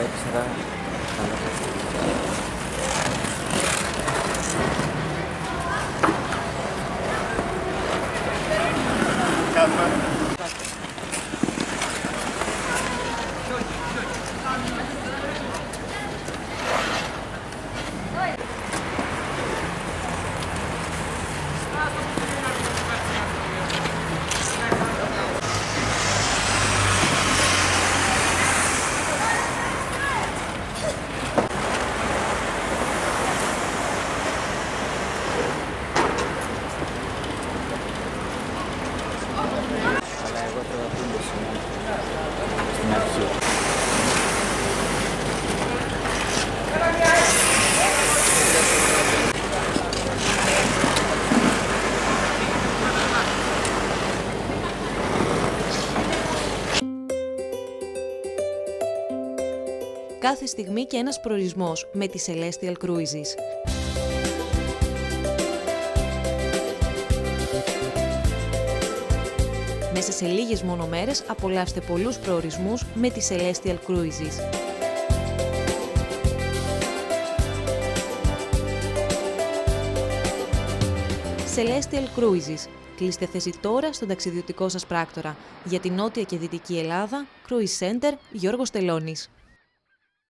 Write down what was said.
έξερα. Στην αρχή. Κάθε στιγμή και ένας προορισμός με τη Celestial Cruises. Μέσα σε λίγες μόνο μέρες απολαύστε πολλούς προορισμούς με τη Celestial Cruises. Celestial Cruises. Κλείστε θέση τώρα στον ταξιδιωτικό σας πράκτορα. Για την Νότια και Δυτική Ελλάδα, Cruise Center Γιώργος Τελώνης.